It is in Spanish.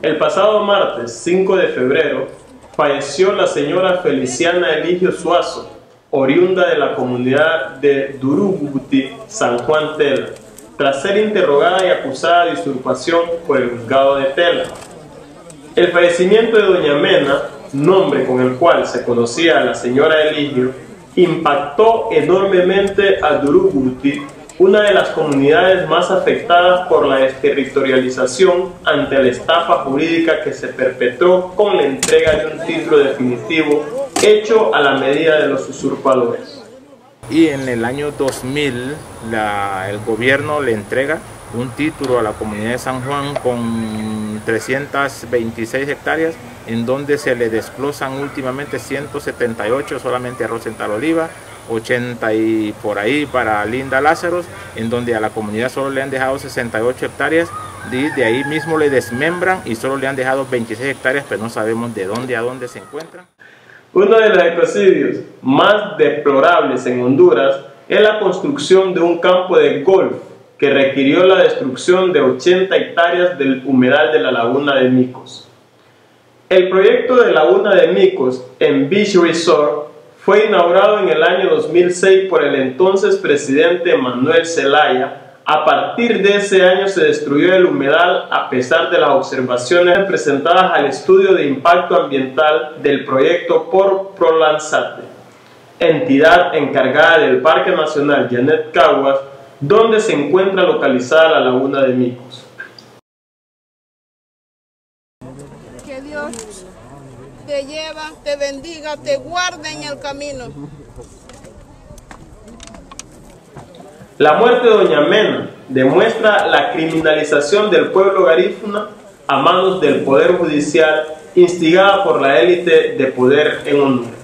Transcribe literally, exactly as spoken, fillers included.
El pasado martes cinco de febrero falleció la señora Feliciana Eligio Suazo, oriunda de la comunidad de Duruguti, San Juan Tela, tras ser interrogada y acusada de usurpación por el juzgado de Tela. El fallecimiento de doña Mena, nombre con el cual se conocía a la señora Eligio, impactó enormemente a Duruguti, una de las comunidades más afectadas por la desterritorialización ante la estafa jurídica que se perpetró con la entrega de un título definitivo hecho a la medida de los usurpadores. Y en el año dos mil la, el gobierno le entrega un título a la comunidad de San Juan con trescientas veintiséis hectáreas, en donde se le desglosan últimamente ciento setenta y ocho solamente a Rosenthal Oliva, ochenta y por ahí para Linda Lázaros, en donde a la comunidad solo le han dejado sesenta y ocho hectáreas, de, de ahí mismo le desmembran y solo le han dejado veintiséis hectáreas, pero no sabemos de dónde a dónde se encuentran. Uno de los ecocidios más deplorables en Honduras es la construcción de un campo de golf que requirió la destrucción de ochenta hectáreas del humedal de la laguna de Micos. El proyecto de Laguna de Micos en Beach Resort fue inaugurado en el año dos mil seis por el entonces presidente Manuel Zelaya. A partir de ese año se destruyó el humedal a pesar de las observaciones presentadas al estudio de impacto ambiental del proyecto por Prolanzate, entidad encargada del Parque Nacional Yanet Caguas, donde se encuentra localizada la Laguna de Micos. Que Dios te lleva, te bendiga, te guarde en el camino. La muerte de doña Mena demuestra la criminalización del pueblo garífuna a manos del Poder Judicial, instigada por la élite de poder en Honduras.